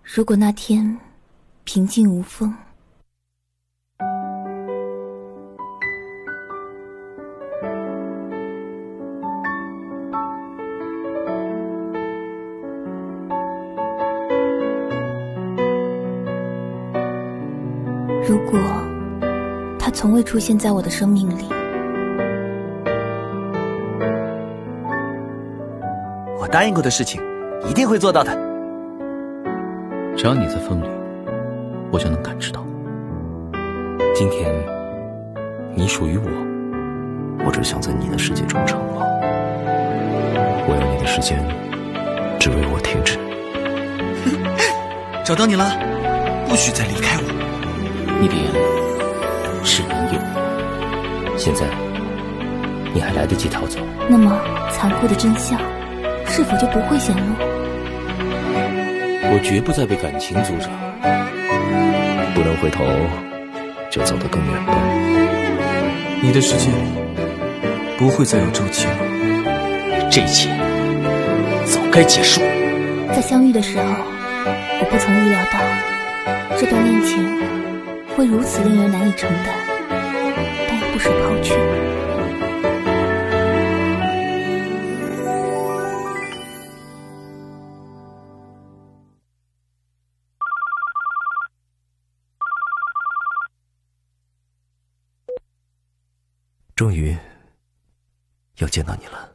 如果那天平静无风，如果他从未出现在我的生命里， 我答应过的事情一定会做到的。 只要你在风里，我就能感知到。 今天你属于我，我只想在你的世界中长老。我要你的时间只为我停止。 找到你了，不许再离开我。 你的眼里是人有我，现在你还来得及逃走。 那么残酷的真相是否就不会显露？ 我绝不再被感情阻扰，不能回头就走得更远吧。 你的世界里不会再有周期了， 这一切早该结束。 在相遇的时候，我不曾预料到这段恋情会如此令人难以承担，但也不舍抛去。 终于要见到你了。